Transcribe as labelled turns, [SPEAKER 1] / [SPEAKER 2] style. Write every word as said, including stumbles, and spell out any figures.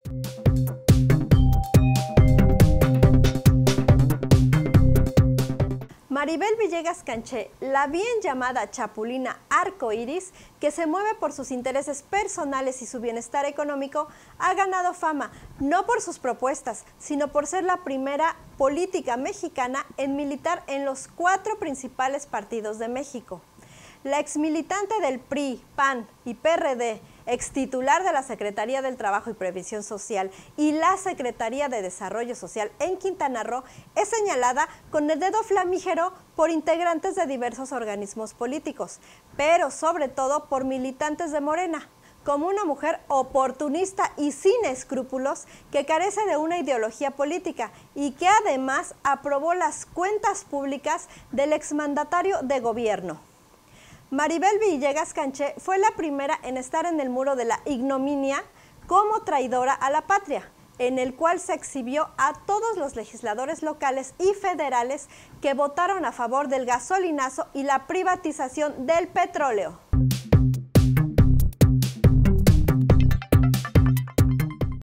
[SPEAKER 1] Maribel Villegas Canché, la bien llamada Chapulina Arcoiris, que se mueve por sus intereses personales y su bienestar económico, ha ganado fama no por sus propuestas, sino por ser la primera política mexicana en militar en los cuatro principales partidos de México. La exmilitante del P R I, P A N y P R D, extitular de la Secretaría del Trabajo y Previsión Social y la Secretaría de Desarrollo Social en Quintana Roo, es señalada con el dedo flamígero por integrantes de diversos organismos políticos, pero sobre todo por militantes de Morena, como una mujer oportunista y sin escrúpulos que carece de una ideología política y que además aprobó las cuentas públicas del exmandatario de gobierno. Maribel Villegas Canché fue la primera en estar en el muro de la ignominia como traidora a la patria, en el cual se exhibió a todos los legisladores locales y federales que votaron a favor del gasolinazo y la privatización del petróleo.